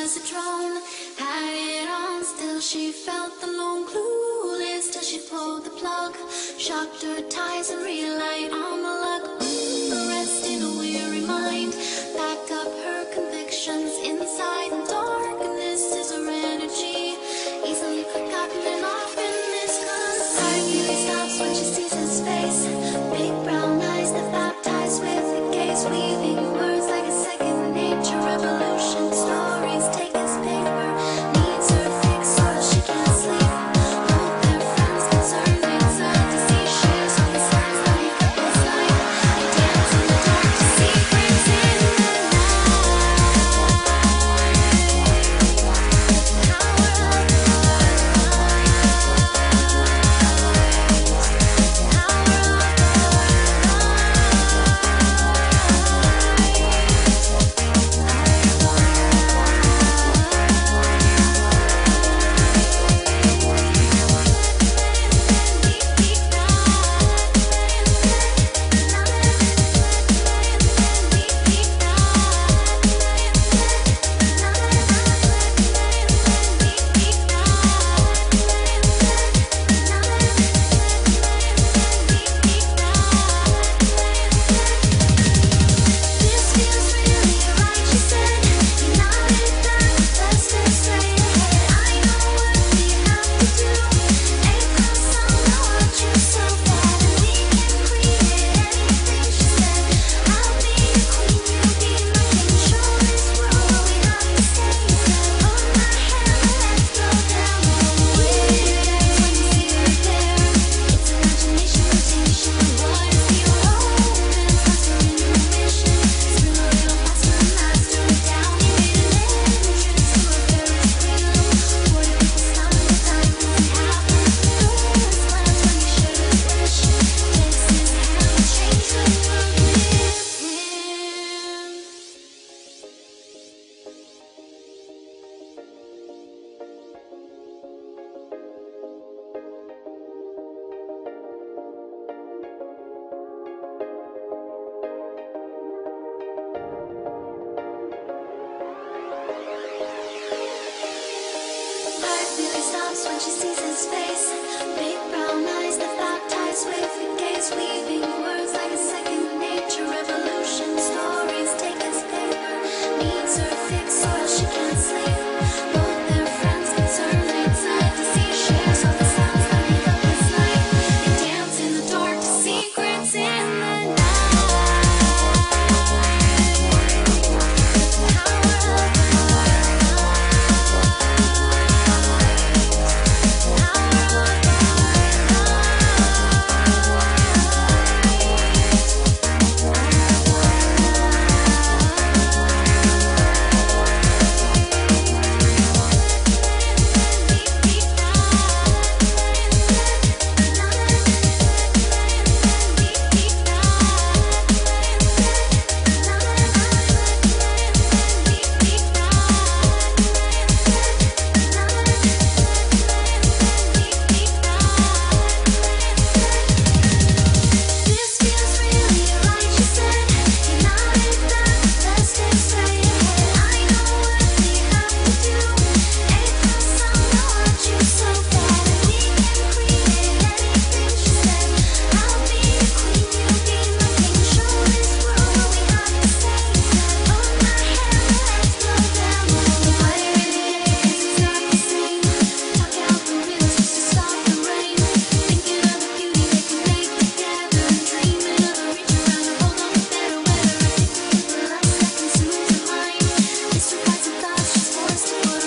citron. Had it on, still she felt the lone clueless till she pulled the plug. Shocked her ties and relied on the luck. Rest in a weary mind, packed up her convictions inside the darkness is her energy, easily forgotten and often misconceived. Heart really stops when she sees his face, big brown eyes that baptized with a gaze, weaving words like a second nature revolution. Stories take his paper, needs her fix or she can't sleep. Both their friends concerned inside to see shares all the signs that make up his life. They dance in the dark to secrets in the night. Stops when she sees his face, big brown eyes that baptized with a gaze, weaving words like a second nature revolution. Stories take his paper, needs her fix or else she can't sleep. Both their friends concerned inside to see shares all the sounds that make up his life. They dance in the dark to secrets in the night. Forced to